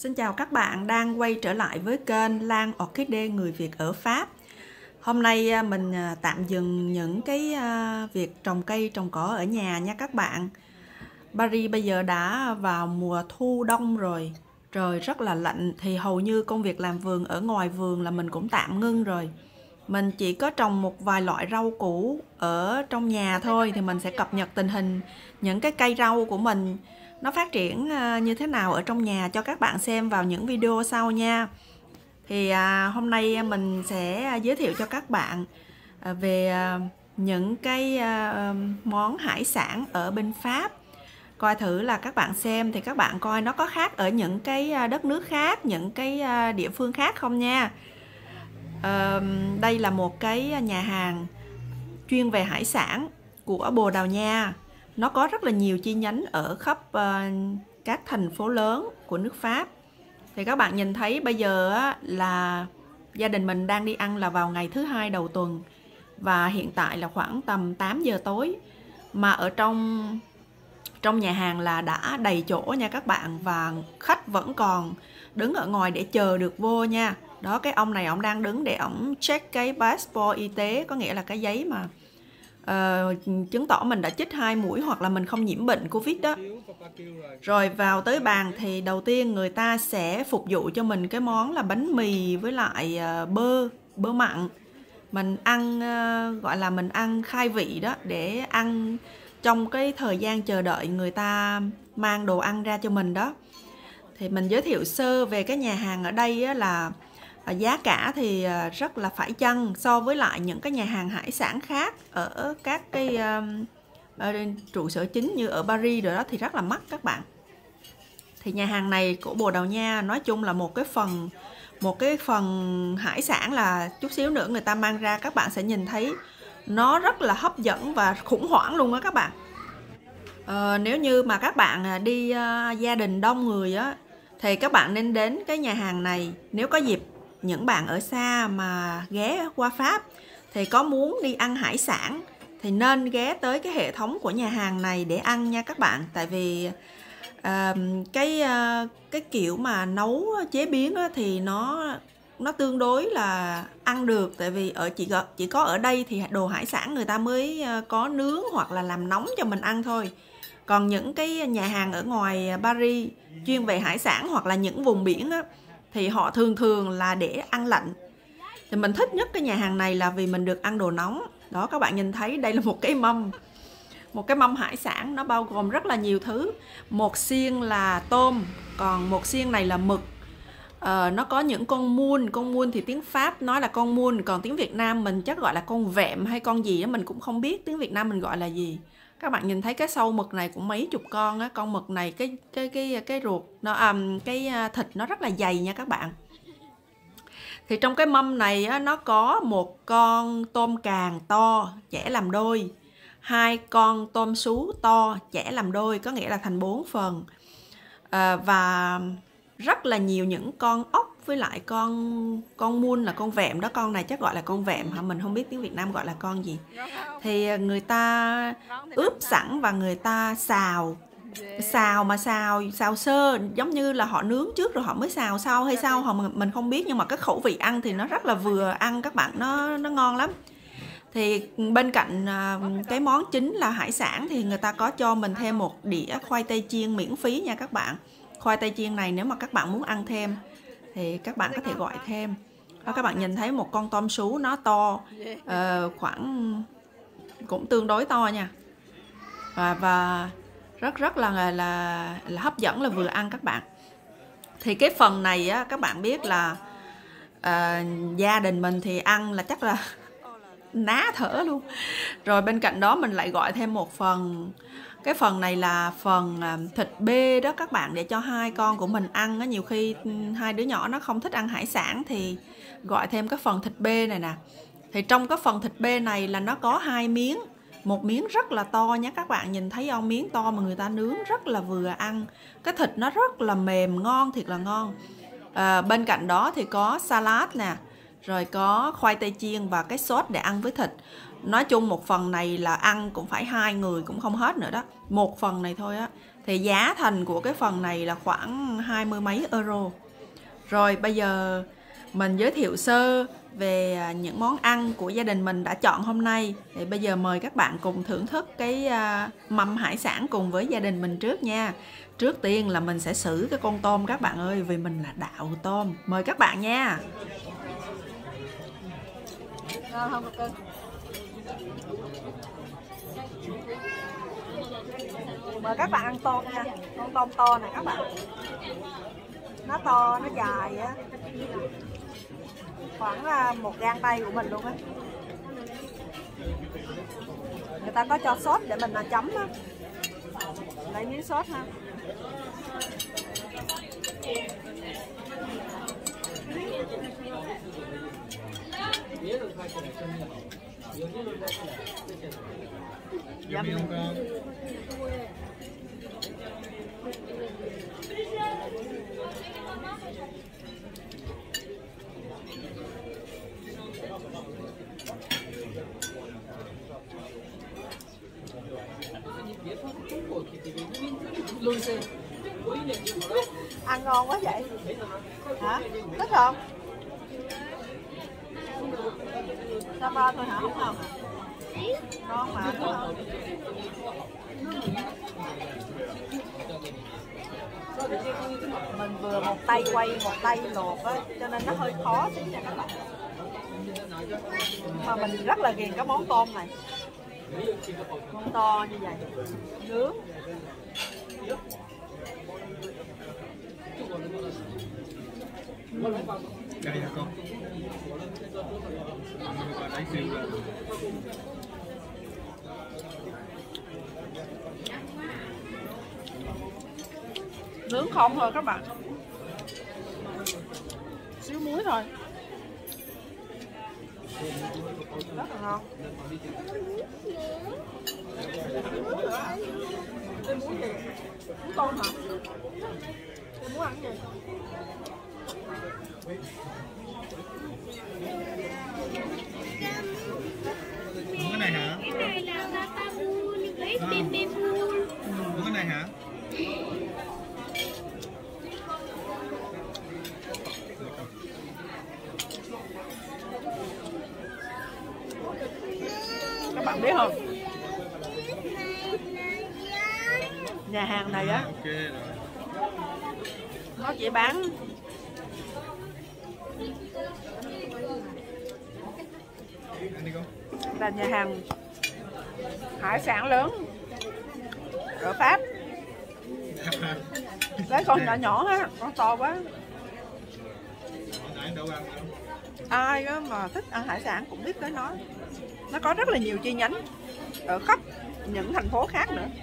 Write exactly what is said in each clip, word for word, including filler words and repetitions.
Xin chào các bạn đang quay trở lại với kênh Lan Orchidea người Việt ở Pháp. Hôm nay mình tạm dừng những cái việc trồng cây trồng cỏ ở nhà nha các bạn. Paris bây giờ đã vào mùa thu đông rồi, trời rất là lạnh thì hầu như công việc làm vườn ở ngoài vườn là mình cũng tạm ngưng rồi. Mình chỉ có trồng một vài loại rau củ ở trong nhà thôi, thì mình sẽ cập nhật tình hình những cái cây rau của mình nó phát triển như thế nào ở trong nhà cho các bạn xem vào những video sau nha. Thì à, hôm nay mình sẽ giới thiệu cho các bạn à, về à, những cái à, món hải sản ở bên Pháp. Coi thử là các bạn xem thì các bạn coi nó có khác ở những cái đất nước khác, những cái địa phương khác không nha. à, Đây là một cái nhà hàng chuyên về hải sản của Bồ Đào Nha. Nó có rất là nhiều chi nhánh ở khắp uh, các thành phố lớn của nước Pháp. Thì các bạn nhìn thấy bây giờ á, là gia đình mình đang đi ăn là vào ngày thứ hai đầu tuần. Và hiện tại là khoảng tầm tám giờ tối. Mà ở trong trong nhà hàng là đã đầy chỗ nha các bạn. Và khách vẫn còn đứng ở ngoài để chờ được vô nha. Đó, cái ông này ông đang đứng để ông check cái passport y tế, có nghĩa là cái giấy mà Uh, chứng tỏ mình đã chích hai mũi hoặc là mình không nhiễm bệnh Covid đó. Rồi vào tới bàn thì đầu tiên người ta sẽ phục vụ cho mình cái món là bánh mì với lại uh, bơ, bơ mặn. Mình ăn uh, gọi là mình ăn khai vị đó, để ăn trong cái thời gian chờ đợi người ta mang đồ ăn ra cho mình đó. Thì mình giới thiệu sơ về cái nhà hàng ở đây á, là giá cả thì rất là phải chăng so với lại những cái nhà hàng hải sản khác ở các cái ở trụ sở chính như ở Paris rồi đó, thì rất là mắc các bạn. Thì nhà hàng này của Bồ Đào Nha nói chung là một cái phần một cái phần hải sản là chút xíu nữa người ta mang ra, các bạn sẽ nhìn thấy nó rất là hấp dẫn và khủng hoảng luôn đó các bạn. À, nếu như mà các bạn đi uh, gia đình đông người á thì các bạn nên đến cái nhà hàng này. Nếu có dịp những bạn ở xa mà ghé qua Pháp thì có muốn đi ăn hải sản thì nên ghé tới cái hệ thống của nhà hàng này để ăn nha các bạn. Tại vì uh, cái uh, cái kiểu mà nấu chế biến thì nó nó tương đối là ăn được. Tại vì ở chỉ có, chỉ có ở đây thì đồ hải sản người ta mới có nướng hoặc là làm nóng cho mình ăn thôi. Còn những cái nhà hàng ở ngoài Paris chuyên về hải sản hoặc là những vùng biển á, thì họ thường thường là để ăn lạnh. Thì mình thích nhất cái nhà hàng này là vì mình được ăn đồ nóng. Đó, các bạn nhìn thấy đây là một cái mâm Một cái mâm hải sản, nó bao gồm rất là nhiều thứ. Một xiên là tôm, còn một xiên này là mực. ờ, Nó có những con muôn. Con muôn thì tiếng Pháp nói là con muôn, còn tiếng Việt Nam mình chắc gọi là con vẹm hay con gì đó, mình cũng không biết tiếng Việt Nam mình gọi là gì. Các bạn nhìn thấy cái sâu mực này cũng mấy chục con á. Con mực này cái cái cái cái ruột nó um, cái thịt nó rất là dày nha các bạn. Thì trong cái mâm này á, nó có một con tôm càng to chẻ làm đôi, hai con tôm sú to chẻ làm đôi, có nghĩa là thành bốn phần, à, và rất là nhiều những con ốc với lại con con muôn là con vẹm đó. Con này chắc gọi là con vẹm hả, mình không biết tiếng Việt Nam gọi là con gì. Thì người ta ướp sẵn và người ta xào xào mà xào xào sơ, giống như là họ nướng trước rồi họ mới xào sau hay sao họ mình không biết, nhưng mà cái khẩu vị ăn thì nó rất là vừa ăn các bạn, nó nó ngon lắm. Thì bên cạnh cái món chính là hải sản thì người ta có cho mình thêm một đĩa khoai tây chiên miễn phí nha các bạn. Khoai tây chiên này nếu mà các bạn muốn ăn thêm thì các bạn có thể gọi thêm. Đó, các bạn nhìn thấy một con tôm sú nó to, uh, khoảng cũng tương đối to nha, và và rất rất là là là hấp dẫn, là vừa ăn các bạn. Thì cái phần này á, các bạn biết là uh, gia đình mình thì ăn là chắc là ná thở luôn. Rồi bên cạnh đó mình lại gọi thêm một phần. Cái phần này là phần thịt bê đó các bạn, để cho hai con của mình ăn á. Nhiều khi hai đứa nhỏ nó không thích ăn hải sản thì gọi thêm cái phần thịt bê này nè. Thì trong cái phần thịt bê này là nó có hai miếng. Một miếng rất là to nhé các bạn, nhìn thấy không, miếng to mà người ta nướng rất là vừa ăn. Cái thịt nó rất là mềm, ngon, thiệt là ngon. à, Bên cạnh đó thì có salad nè, rồi có khoai tây chiên và cái sốt để ăn với thịt. Nói chung một phần này là ăn cũng phải hai người cũng không hết nữa đó. Một phần này thôi á Thì giá thành của cái phần này là khoảng hai mươi mấy euro. Rồi bây giờ mình giới thiệu sơ về những món ăn của gia đình mình đã chọn hôm nay. Thì bây giờ mời các bạn cùng thưởng thức cái mâm hải sản cùng với gia đình mình trước nha. Trước tiên là mình sẽ xử cái con tôm các bạn ơi, vì mình là đạo tôm. Mời các bạn nha. Mời các bạn ăn tôm nha. Con tôm to này các bạn. Nó to, nó dài á, khoảng một gang tay của mình luôn á. Người ta có cho sốt để mình là chấm á. Lấy miếng sốt ha. Yum. Ăn ngon quá vậy hả? Thích không? Sao ba thôi hả? Không không? Ngon mà đúng không? Mình vừa một tay quay một tay luộc á, cho nên nó hơi khó tí nha các bạn. Mà mình rất là ghiền cái món tôm này. Món to như vậy, nướng. Đây hả con? Nướng không thôi các bạn. Xíu muối thôi. Rất là ngon. Tôi muốn gì? Muốn tôm hả? Tôi muốn ăn gì? Muốn cái này hả? Cái này là Natabu, cái Bebebu. Muốn cái này hả? Các bạn biết không? Nhà hàng này á, Okay, nó chỉ bán là nhà hàng hải sản lớn ở Pháp. Cái con nhỏ nhỏ á, con to quá. Ai á mà thích ăn hải sản cũng biết tới nó. Nó có rất là nhiều chi nhánh ở khắp những thành phố khác nữa.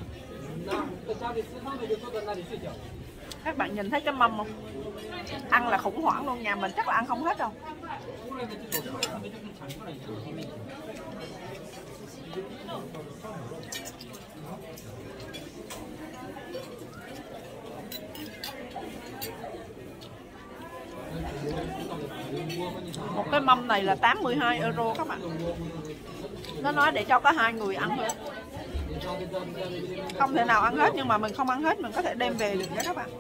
Các bạn nhìn thấy cái mâm không? Ăn là khủng hoảng luôn, nhà mình chắc là ăn không hết đâu. Một cái mâm này là tám mươi hai euro các bạn. Nó nói để cho có hai người ăn thôi. Không thể nào ăn hết, nhưng mà mình không ăn hết mình có thể đem về được nha các bạn.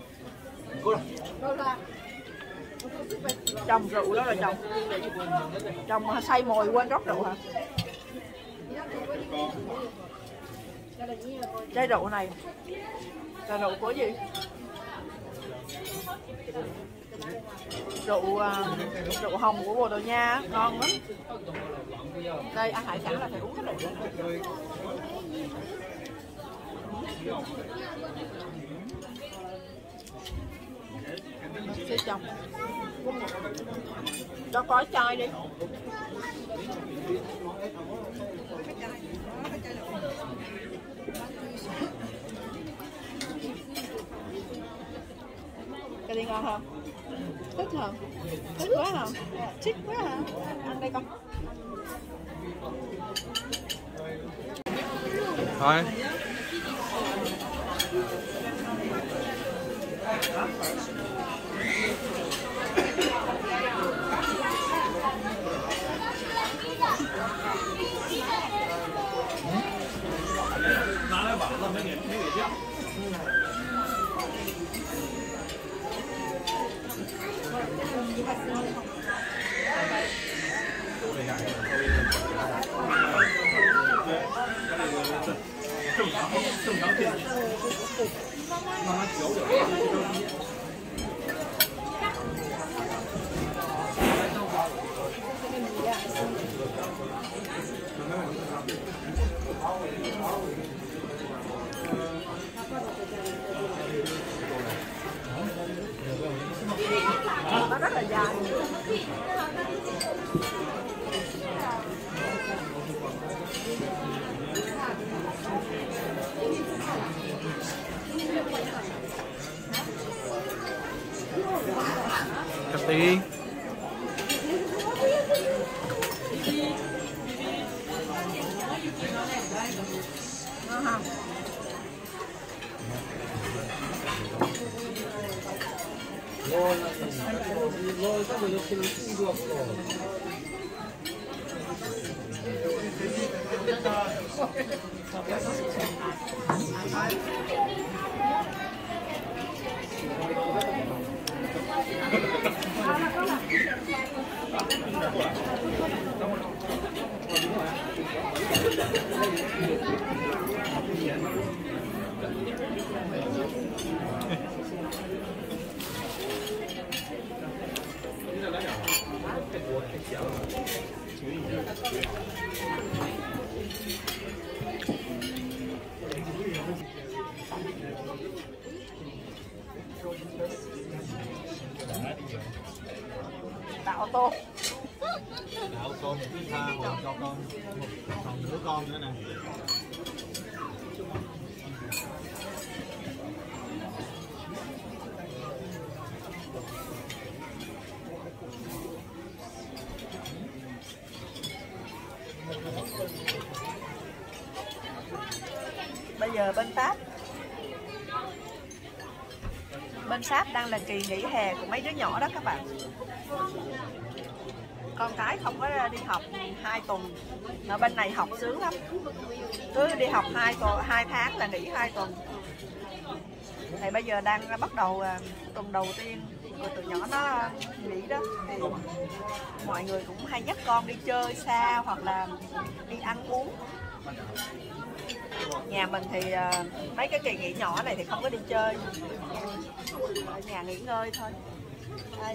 Chồng rượu đó là chồng. Chồng say mồi quên rót rượu hả? Chai rượu này là rượu của gì? Rượu rượu hồng của Bồ Đào Nha, ngon lắm. Đây ăn hải sản là phải uống cái rượu này. Sẽ chồng cho có chai đi. Cái đi ngon không? Thích hả? Thích quá hả? Thích quá hả? Ăn đây con. Thôi.拿来碗了，没给没给酱。 Nó rất là dài. Cà tí. Ngon không? Tạo tôm. Đậu tôm một cái tha còn cho con một còn nửa con nữa nè. Bây giờ bên Pháp bên Pháp đang là kỳ nghỉ hè của mấy đứa nhỏ đó các bạn. Con cái không có đi học hai tuần, ở bên này học sướng lắm, cứ đi học hai tuần hai tháng là nghỉ hai tuần. Thì bây giờ đang bắt đầu tuần đầu tiên rồi tụi nhỏ nó nghỉ đó, thì mọi người cũng hay dắt con đi chơi xa hoặc là đi ăn uống. Nhà mình thì uh, mấy cái kỳ nghỉ nhỏ này thì không có đi chơi, ở nhà nghỉ ngơi thôi. Đây.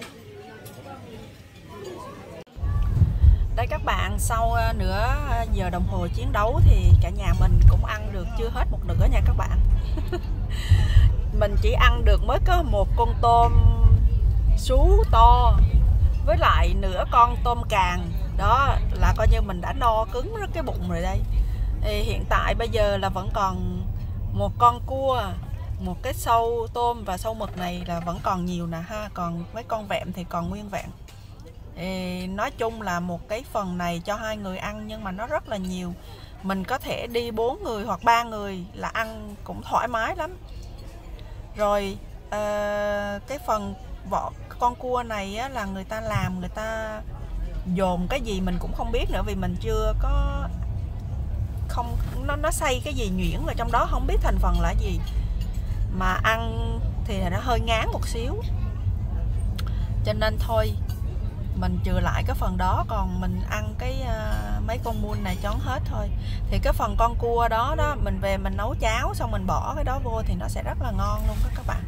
Đây các bạn, sau nửa giờ đồng hồ chiến đấu thì cả nhà mình cũng ăn được chưa hết một nửa nha các bạn. Mình chỉ ăn được mới có một con tôm sú to với lại nửa con tôm càng. Đó là coi như mình đã no cứng rất cái bụng rồi đây. Thì hiện tại bây giờ là vẫn còn một con cua, một cái sâu tôm và sâu mực này là vẫn còn nhiều nè ha. Còn mấy con vẹm thì còn nguyên vẹn. Thì nói chung là một cái phần này cho hai người ăn nhưng mà nó rất là nhiều. Mình có thể đi bốn người hoặc ba người là ăn cũng thoải mái lắm. Rồi uh, cái phần vỏ con cua này á, là người ta làm, người ta dồn cái gì mình cũng không biết nữa, vì mình chưa có không nó nó xay cái gì nhuyễn vào trong đó, không biết thành phần là gì, mà ăn thì nó hơi ngán một xíu, cho nên thôi mình trừ lại cái phần đó, còn mình ăn cái uh, mấy con muôn này chón hết thôi. Thì cái phần con cua đó đó mình về mình nấu cháo xong mình bỏ cái đó vô thì nó sẽ rất là ngon luôn đó các bạn.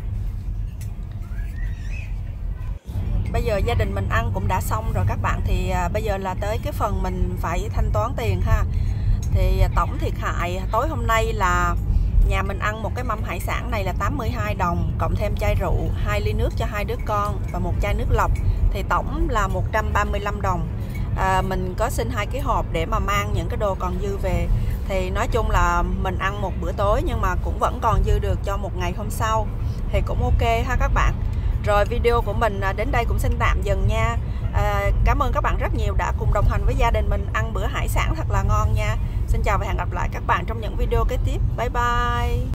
Bây giờ gia đình mình ăn cũng đã xong rồi các bạn, thì uh, bây giờ là tới cái phần mình phải thanh toán tiền ha. Thì uh, tổng thiệt hại tối hôm nay là nhà mình ăn một cái mâm hải sản này là tám mươi hai đồng, cộng thêm chai rượu, hai ly nước cho hai đứa con và một chai nước lọc, thì tổng là một trăm ba mươi lăm đồng. À, mình có xin hai cái hộp để mà mang những cái đồ còn dư về. Thì nói chung là mình ăn một bữa tối nhưng mà cũng vẫn còn dư được cho một ngày hôm sau, thì cũng ok ha các bạn. Rồi video của mình đến đây cũng xin tạm dừng nha. À, cảm ơn các bạn rất nhiều đã cùng đồng hành với gia đình mình ăn bữa hải sản thật là ngon nha. Xin chào và hẹn gặp lại các bạn trong những video kế tiếp. Bye bye.